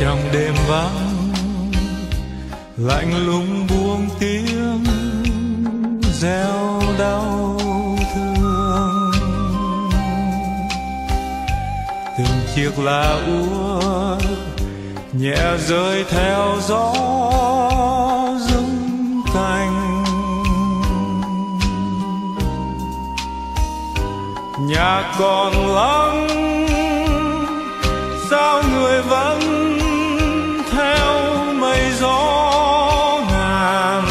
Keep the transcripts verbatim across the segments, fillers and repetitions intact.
trong đêm vắng, lạnh lùng buông tiếng reo đau thương. Từng chiếc lá úa nhẹ rơi theo gió rung cành. Nhạc còn lắng, sao người vẫn theo mây gió ngàn.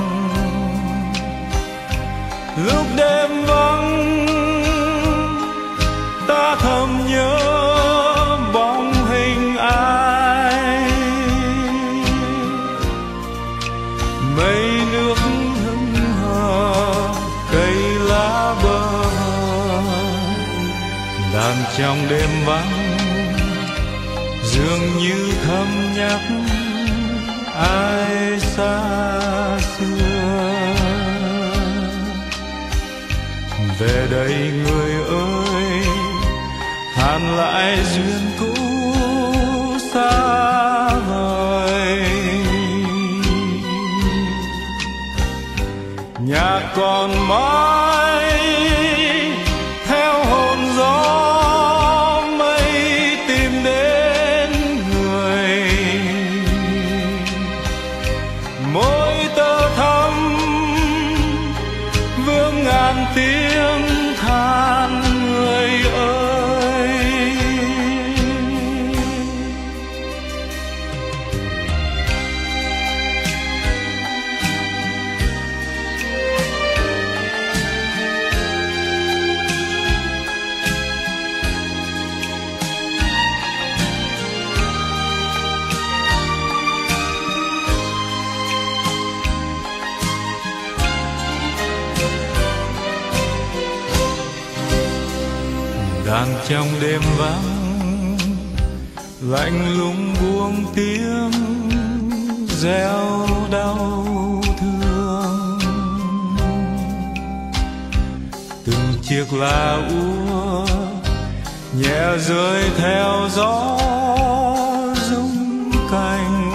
Lúc đêm vắng ta thầm nhớ bóng hình ai. Mây nước hững hờ, cây lá bơ vơ, đàn trong đêm vắng dường như thầm nhắc ai xa xưa. Về đây người ơi, than lại duyên cũ xa vời. Nhạc còn mãi theo hồn gió mây tìm đến người. Môi tơ thắm vương ngàn tiếng than người ơi. Đàn trong đêm vắng, lạnh lùng buông tiếng reo đau thương. Từng chiếc lá úa nhẹ rơi theo gió rung cành.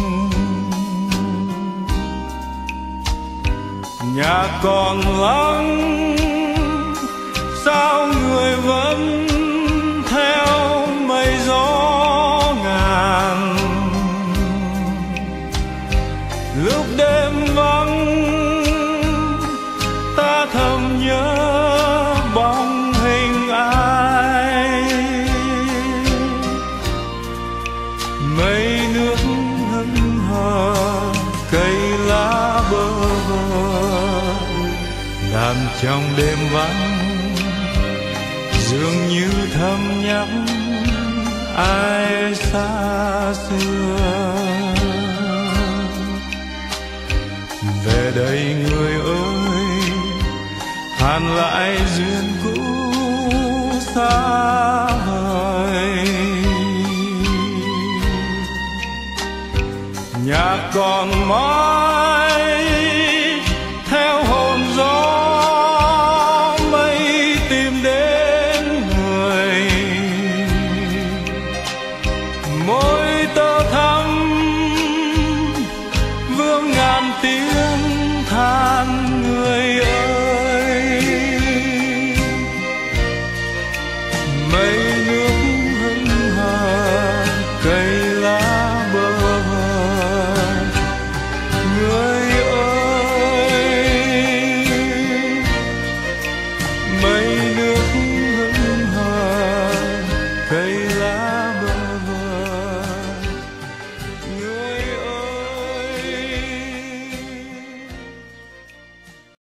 Nhạc còn lắng, sao người vẫn theo mây gió ngàn. Lúc đêm vắng ta thầm nhớ bóng hình ai. Mây nước hững hờ, cây lá bơ vơ, đàn trong đêm vắng dường như thầm nhắc ai xa xưa. Về đây người ơi, than lại duyên cũ xa vời. Nhạc còn mãi theo hồn gió mây tìm đến người. Môi tơ thắm vương ngàn tiếng than